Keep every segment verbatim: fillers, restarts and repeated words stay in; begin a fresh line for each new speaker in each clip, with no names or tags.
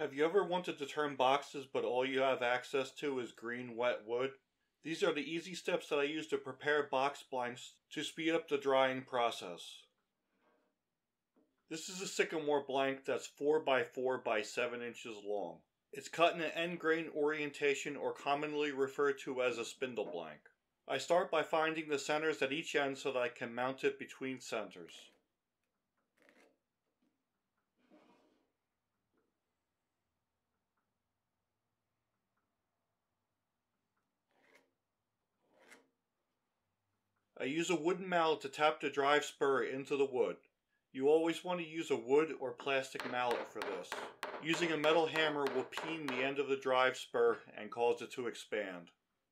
Have you ever wanted to turn boxes but all you have access to is green wet wood? These are the easy steps that I use to prepare box blanks to speed up the drying process. This is a sycamore blank that's four by four by seven inches long. It's cut in an end grain orientation, or commonly referred to as a spindle blank. I start by finding the centers at each end so that I can mount it between centers. I use a wooden mallet to tap the drive spur into the wood. You always want to use a wood or plastic mallet for this. Using a metal hammer will peen the end of the drive spur and cause it to expand.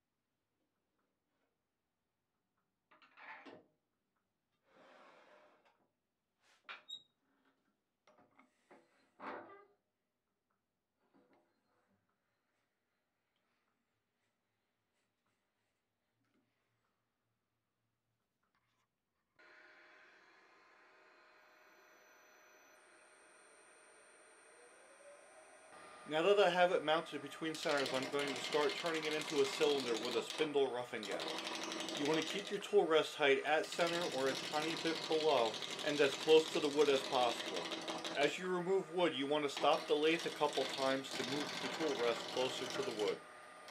Now that I have it mounted between centers, I'm going to start turning it into a cylinder with a spindle roughing it. You want to keep your tool rest height at center or a tiny bit below, and as close to the wood as possible. As you remove wood, you want to stop the lathe a couple times to move the tool rest closer to the wood.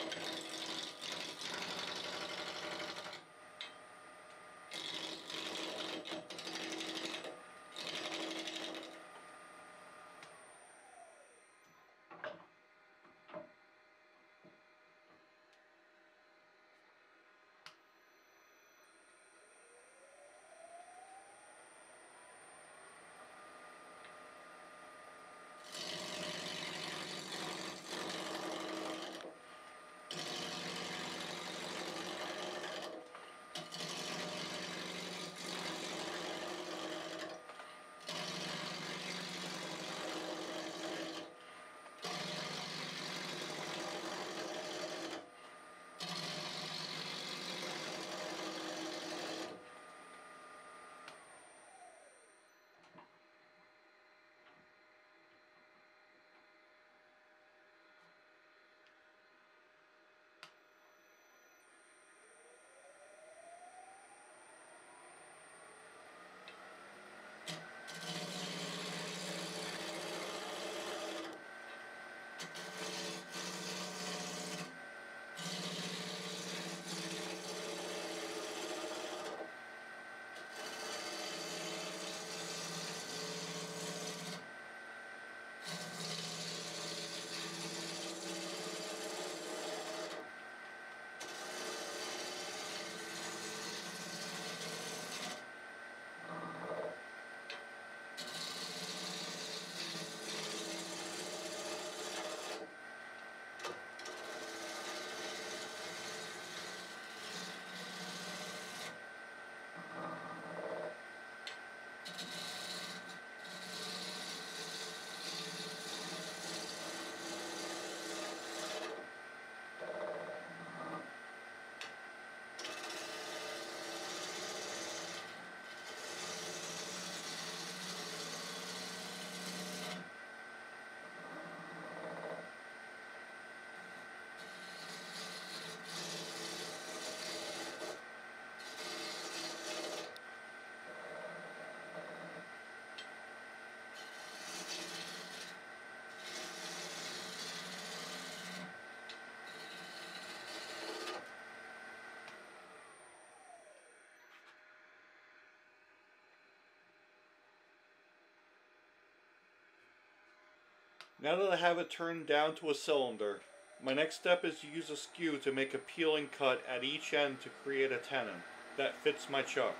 Now that I have it turned down to a cylinder, my next step is to use a skew to make a peeling cut at each end to create a tenon that fits my chuck.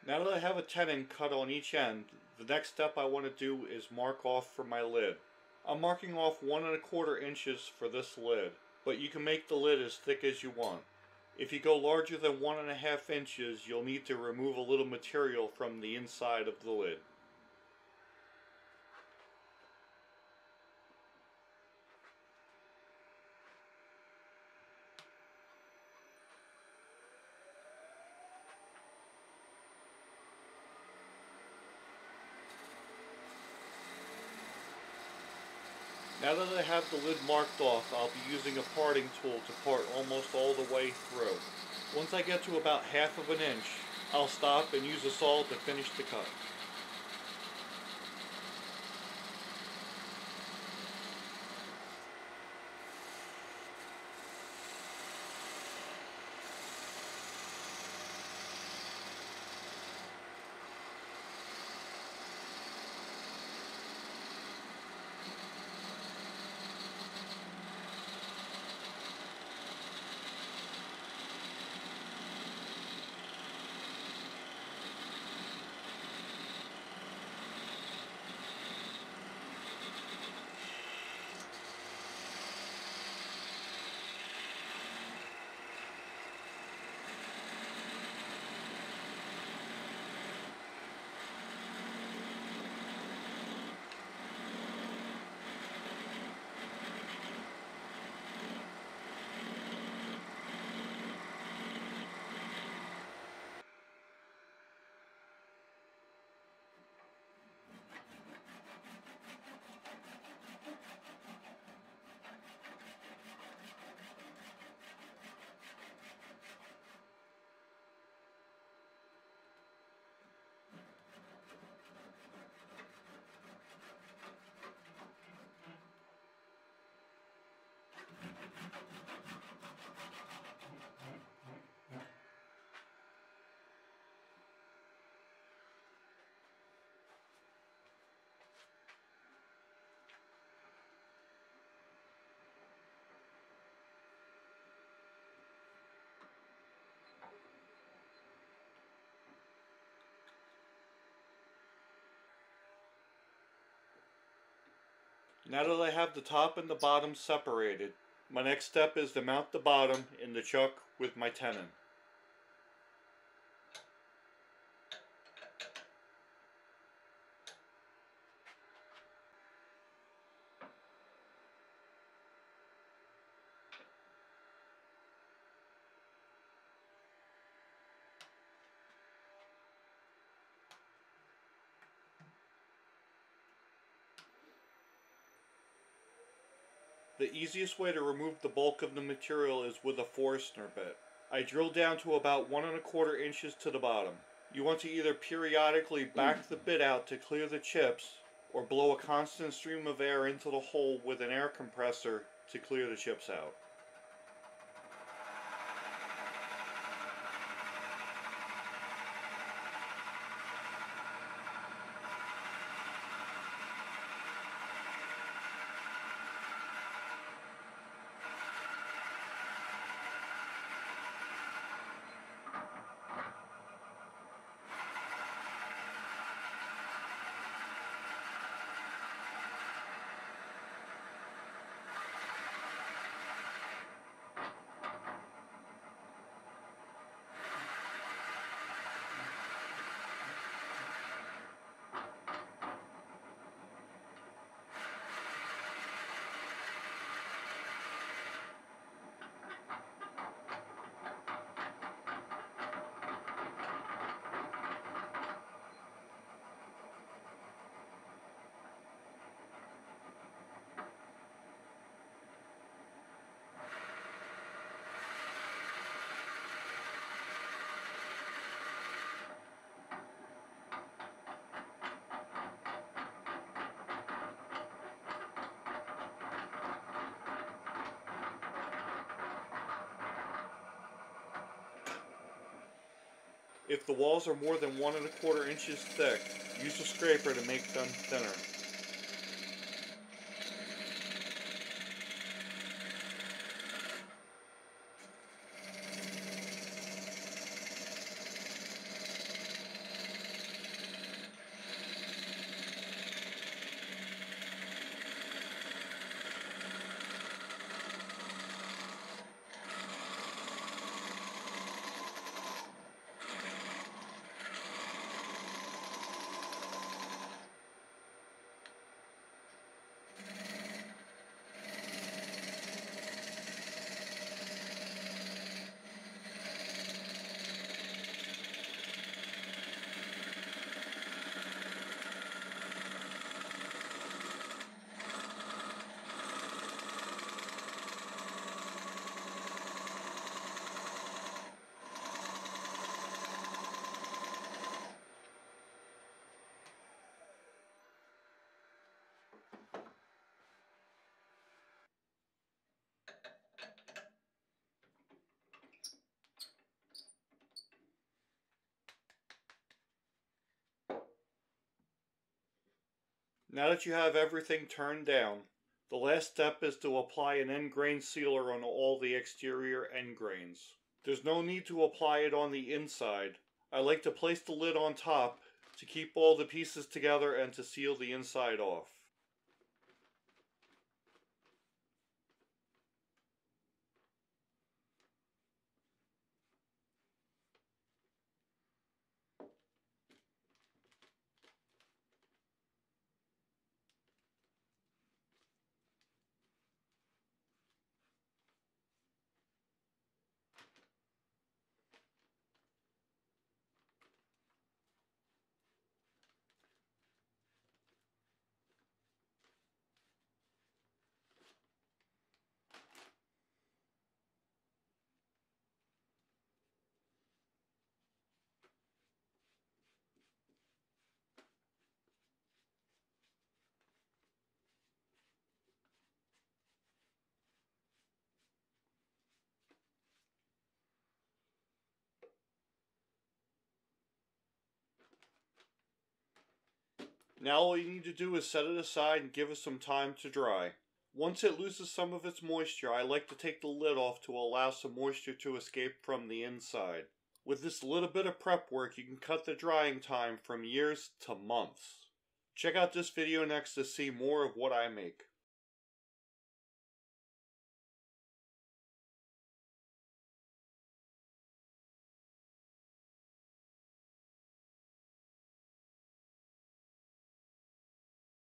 Now that I have a tenon cut on each end, the next step I want to do is mark off for my lid. I'm marking off one and a quarter inches for this lid, but you can make the lid as thick as you want. If you go larger than one and a half inches, you'll need to remove a little material from the inside of the lid. Now that I have the lid marked off, I'll be using a parting tool to part almost all the way through. Once I get to about half of an inch, I'll stop and use a saw to finish the cut. Now that I have the top and the bottom separated, my next step is to mount the bottom in the chuck with my tenon. The easiest way to remove the bulk of the material is with a Forstner bit. I drill down to about one and a quarter inches to the bottom. You want to either periodically back the bit out to clear the chips, or blow a constant stream of air into the hole with an air compressor to clear the chips out. If the walls are more than one and a quarter inches thick, use a scraper to make them thinner. Now that you have everything turned down, the last step is to apply an end grain sealer on all the exterior end grains. There's no need to apply it on the inside. I like to place the lid on top to keep all the pieces together and to seal the inside off. Now all you need to do is set it aside and give it some time to dry. Once it loses some of its moisture, I like to take the lid off to allow some moisture to escape from the inside. With this little bit of prep work, you can cut the drying time from years to months. Check out this video next to see more of what I make.